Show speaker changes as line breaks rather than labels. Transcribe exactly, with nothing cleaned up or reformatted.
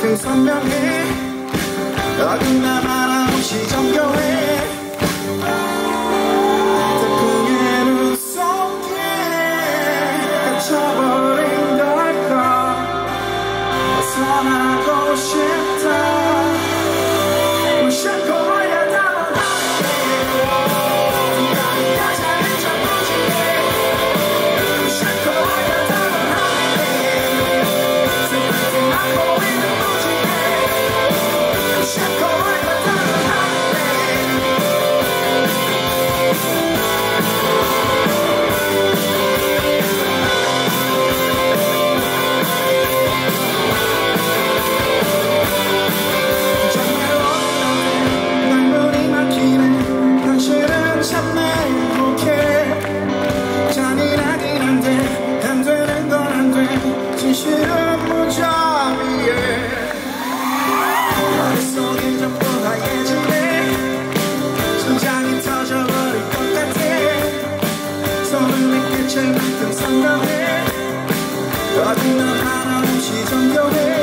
만큼 선명해. 어딘가 하나없이 정겨해. 태풍의 눈 속에 갇혀버린 걸까. 벗어나고 싶다. 무심코 올려다본 하늘에 가장 잊어버리게. 무심코 올려다본 하늘에 생각이 나고 있는 무지개. 무심코 올려다본 하늘에 진실은 무자비해. 머릿속이 전부 하얘지네. 심장이 터져버릴 것 같아. 손을 끝을 만큼 선명해. 어딘가 하나없이 정겨해.